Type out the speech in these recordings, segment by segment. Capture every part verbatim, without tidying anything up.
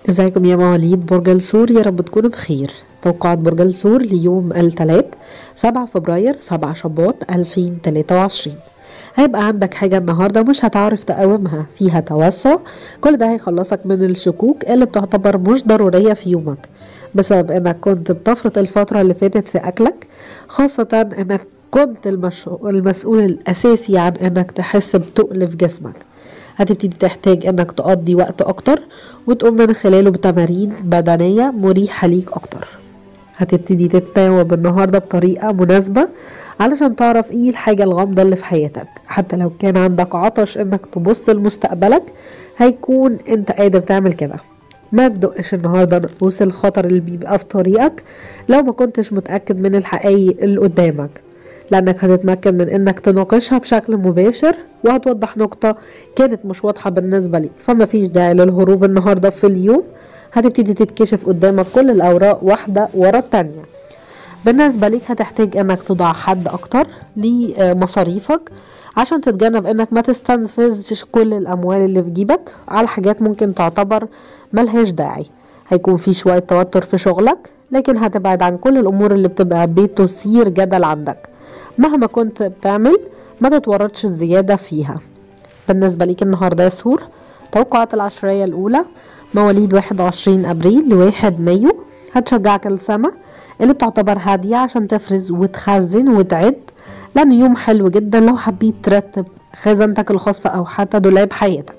ازيكم يا مواليد برج الثور؟ يا رب تكونوا بخير. توقعات برج الثور ليوم الثلاث سبعة فبراير سبعة شباط ألفين وتلاتة وعشرين. هيبقى عندك حاجة النهاردة مش هتعرف تقاومها، فيها توسع. كل ده هيخلصك من الشكوك اللي بتعتبر مش ضرورية في يومك بسبب انك كنت بتفرط الفترة اللي فاتت في اكلك، خاصة انك كنت المش... المسؤول الاساسي عن انك تحس بتقل في جسمك. هتبتدي تحتاج انك تقضي وقت اكتر وتقوم من خلاله بتمارين بدنية مريحة ليك اكتر. هتبتدي تتناوب النهاردة بطريقة مناسبة علشان تعرف ايه الحاجة الغامضة اللي في حياتك. حتى لو كان عندك عطش انك تبص لمستقبلك هيكون انت قادر تعمل كده. ما تدقش النهاردة رؤوس الخطر اللي بيبقى في طريقك لو ما كنتش متأكد من الحقائق اللي قدامك، لأنك هتتمكن من إنك تناقشها بشكل مباشر وهتوضح نقطة كانت مش واضحة بالنسبة لك. فما فيش داعي للهروب النهاردة في اليوم. هتبتدي تتكشف قدامك كل الأوراق واحدة ورا التانية. بالنسبة لك هتحتاج إنك تضع حد أكتر لمصاريفك عشان تتجنب إنك ما تستنفذش كل الأموال اللي في جيبك على حاجات ممكن تعتبر ملهاش داعي. هيكون في شوية توتر في شغلك، لكن هتبعد عن كل الأمور اللي بتبقى بتثير جدل عندك. مهما كنت بتعمل ما تتورطش الزيادة فيها. بالنسبة ليك النهاردة يا ثور، توقعات العشرية الأولى مواليد واحد وعشرين أبريل لواحد مايو. هتشجعك السما اللي بتعتبر هادية عشان تفرز وتخزن وتعد، لأنه يوم حلو جدا لو حبيت ترتب خزانتك الخاصة أو حتى دولاب حياتك.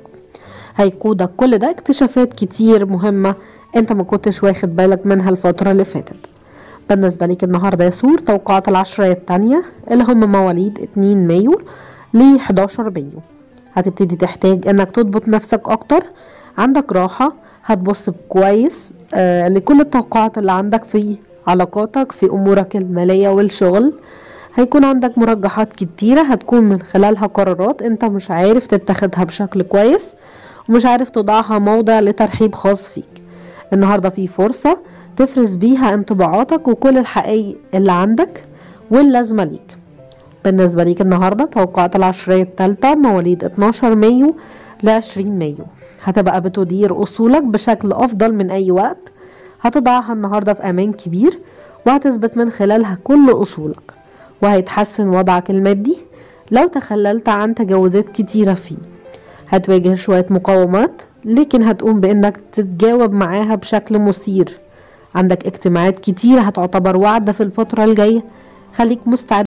هيقودك كل ده اكتشافات كتير مهمة انت ما كنتش واخد بالك منها الفترة اللي فاتت. بالنسبة ليك النهاردة يا ثور، توقعات العشرية التانية اللي هم مواليد اتنين مايو ل حداشر مايو. هتبتدي تحتاج انك تضبط نفسك اكتر، عندك راحة، هتبص كويس آه لكل التوقعات اللي عندك في علاقاتك، في امورك المالية والشغل. هيكون عندك مرجحات كتيرة هتكون من خلالها قرارات انت مش عارف تتخذها بشكل كويس ومش عارف تضعها موضع لترحيب خاص فيك. النهاردة في فرصة تفرز بيها انطباعاتك وكل الحقائق اللي عندك واللازمة ليك. بالنسبة ليك النهاردة توقعات العشرية الثالثة مواليد اتناشر مايو ل عشرين مايو. هتبقى بتدير أصولك بشكل أفضل من أي وقت، هتضعها النهاردة في أمان كبير وهتثبت من خلالها كل أصولك، وهيتحسن وضعك المادي لو تخللت عن تجاوزات كتيرة فيه. هتواجه شوية مقاومات لكن هتقوم بأنك تتجاوب معاها بشكل مثير. عندك اجتماعات كتير هتعتبر وعدة في الفترة الجاية، خليك مستعد